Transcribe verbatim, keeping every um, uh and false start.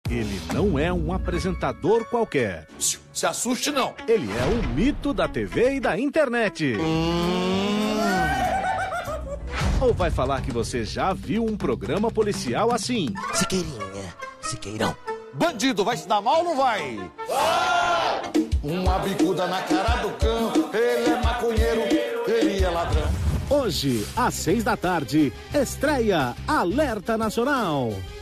Ele não é um apresentador qualquer. Se assuste, não. Ele é um mito da T V e da internet. Hum... Ou vai falar que você já viu um programa policial assim? Siqueirinha, Siqueirão. Bandido, vai se dar mal ou não vai? Vai! Uma bicuda na cara do cão. Ele é maconheiro, ele é ladrão. Hoje, às seis da tarde, estreia Alerta Nacional.